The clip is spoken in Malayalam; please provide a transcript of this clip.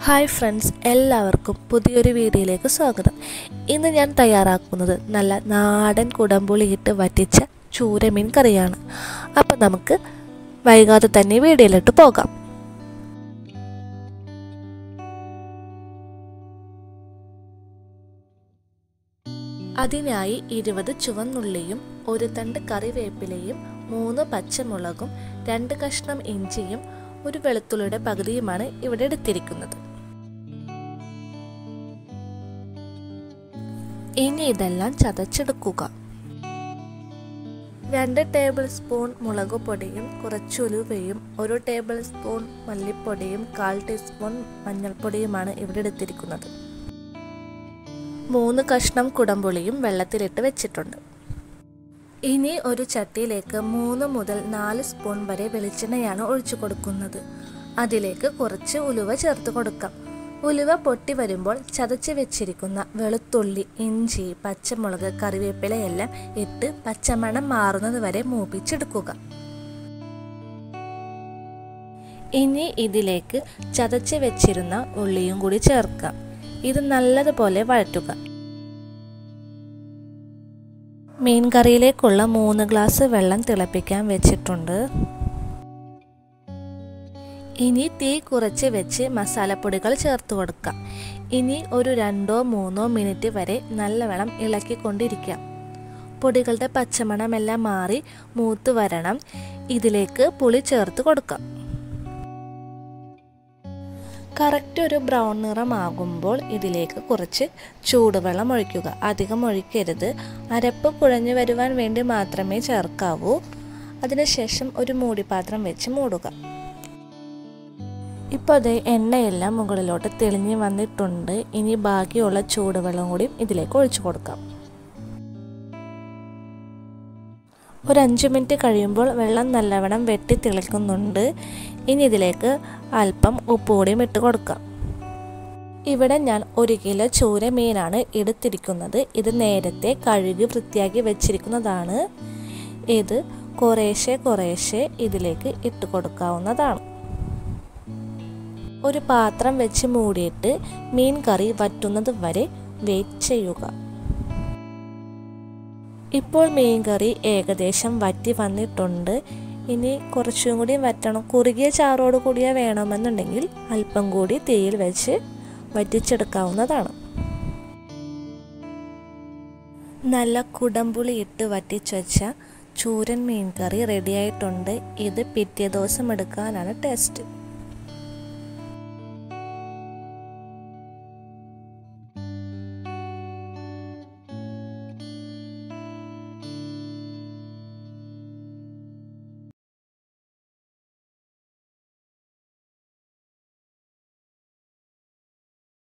ഹായ് ഫ്രണ്ട്സ്, എല്ലാവർക്കും പുതിയൊരു വീഡിയോയിലേക്ക് സ്വാഗതം. ഇന്ന് ഞാൻ തയ്യാറാക്കുന്നത് നല്ല നാടൻ കുടംപുളിയിട്ട് വറ്റിച്ച ചൂരമീൻ കറിയാണ്. അപ്പം നമുക്ക് വൈകാതെ തന്നെ വീഡിയോയിലോട്ട് പോകാം. അതിനായി 20 ചുവന്നുള്ളിയും 1 തണ്ട് കറിവേപ്പിലയും 3 പച്ചമുളകും 2 കഷ്ണം ഇഞ്ചിയും 1 വെളുത്തുള്ളിയുടെ പകുതിയുമാണ് ഇവിടെ എടുത്തിരിക്കുന്നത്. ഇനി ഇതെല്ലാം ചതച്ചെടുക്കുക. 2 ടേബിൾ സ്പൂൺ മുളക് പൊടിയും കുറച്ച് ഉലുവയും 1 ടേബിൾ സ്പൂൺ മല്ലിപ്പൊടിയും 1/4 ടീസ്പൂൺ മഞ്ഞൾപ്പൊടിയുമാണ് ഇവിടെ എടുത്തിരിക്കുന്നത്. 3 കഷ്ണം കുടംപുളിയും വെള്ളത്തിലിട്ട് വെച്ചിട്ടുണ്ട്. ഇനി ഒരു ചട്ടിയിലേക്ക് 3 മുതൽ 4 സ്പൂൺ വരെ വെളിച്ചെണ്ണയാണ് ഒഴിച്ചു കൊടുക്കുന്നത്. അതിലേക്ക് കുറച്ച് ഉലുവ ചേർത്ത് കൊടുക്കാം. ഉലുവ പൊട്ടി വരുമ്പോൾ ചതച്ച് വെച്ചിരിക്കുന്ന വെളുത്തുള്ളി, ഇഞ്ചി, പച്ചമുളക്, കറിവേപ്പിലയെല്ലാം ഇട്ട് പച്ചമണം മാറുന്നത് വരെ മൂപ്പിച്ചെടുക്കുക. ഇനി ഇതിലേക്ക് ചതച്ച് വെച്ചിരുന്ന ഉള്ളിയും കൂടി ചേർക്കാം. ഇത് നല്ലതുപോലെ വഴറ്റുക. മീൻ കറിയിലേക്കുള്ള 3 ഗ്ലാസ് വെള്ളം തിളപ്പിക്കാൻ വെച്ചിട്ടുണ്ട്. ഇനി തീ കുറച്ച് വെച്ച് മസാലപ്പൊടികൾ ചേർത്ത് കൊടുക്കാം. ഇനി ഒരു 2-3 മിനിറ്റ് വരെ നല്ലവണ്ണം ഇളക്കിക്കൊണ്ടിരിക്കാം. പൊടികളുടെ പച്ചമണമെല്ലാം മാറി മൂത്ത് വരണം. ഇതിലേക്ക് പുളി ചേർത്ത് കൊടുക്കാം. കറക്റ്റ് ഒരു ബ്രൗൺ നിറമാകുമ്പോൾ ഇതിലേക്ക് കുറച്ച് ചൂടുവെള്ളം ഒഴിക്കുക. അധികം ഒഴിക്കരുത്. അരപ്പ് കുഴഞ്ഞു വരുവാൻ വേണ്ടി മാത്രമേ ചേർക്കാവൂ. അതിനുശേഷം ഒരു മൂടിപ്പാത്രം വെച്ച് മൂടുക. ഇപ്പോൾ അതേ എണ്ണയെല്ലാം മുകളിലോട്ട് തെളിഞ്ഞ് വന്നിട്ടുണ്ട്. ഇനി ബാക്കിയുള്ള ചൂടുവെള്ളം കൂടി ഇതിലേക്ക് ഒഴിച്ചു കൊടുക്കാം. ഒരു 5 മിനിറ്റ് കഴിയുമ്പോൾ വെള്ളം നല്ലവണ്ണം വെട്ടി തിളയ്ക്കുന്നുണ്ട്. ഇനി ഇതിലേക്ക് അല്പം ഉപ്പ് കൂടിയും ഇട്ട് കൊടുക്കാം. ഇവിടെ ഞാൻ 1 കിലോ ചൂര മീനാണ് എടുത്തിരിക്കുന്നത്. ഇത് നേരത്തെ കഴുകി വൃത്തിയാക്കി വെച്ചിരിക്കുന്നതാണ്. ഇത് കുറേശ്ശെ ഇതിലേക്ക് ഇട്ട് കൊടുക്കാവുന്നതാണ്. ഒരു പാത്രം വെച്ച് മൂടിയിട്ട് മീൻ കറി വറ്റുന്നത് വരെ വെയിറ്റ് ചെയ്യുക. ഇപ്പോൾ മീൻ കറി ഏകദേശം വറ്റി വന്നിട്ടുണ്ട്. ഇനി കുറച്ചും കൂടി വറ്റണം. കുറുകിയ ചാറോട് കൂടിയ വേണമെന്നുണ്ടെങ്കിൽ അല്പം കൂടി തീയിൽ വെച്ച് വറ്റിച്ചെടുക്കാവുന്നതാണ്. നല്ല കുടംപുളി ഇട്ട് വറ്റിച്ച് വെച്ച ചൂരൻ മീൻ കറി റെഡിയായിട്ടുണ്ട്. ഇത് പിറ്റേ ദിവസം എടുക്കാനാണ് ടേസ്റ്റ്.